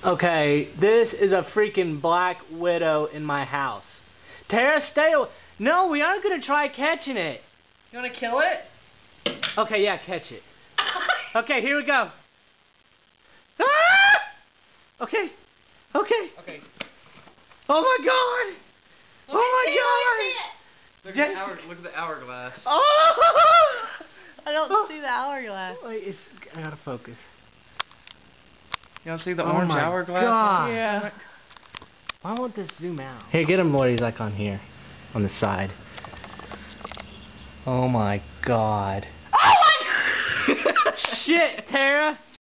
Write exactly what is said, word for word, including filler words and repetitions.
Okay, this is a freaking black widow in my house. Tara, stay away. No, we aren't going to try catching it. You want to kill it? Okay, yeah, catch it. Okay, here we go. Ah! Okay, okay. Okay. Oh my god! Look oh my god! Look at, the hour, look at the hourglass. Oh! I don't oh. see the hourglass. Wait, it's, I gotta focus. You don't see the Oh orange my hourglass? God. Yeah. Why won't this zoom out? Here, get him more. He's like on here, on the side. Oh my god. Oh my! Shit, Tara!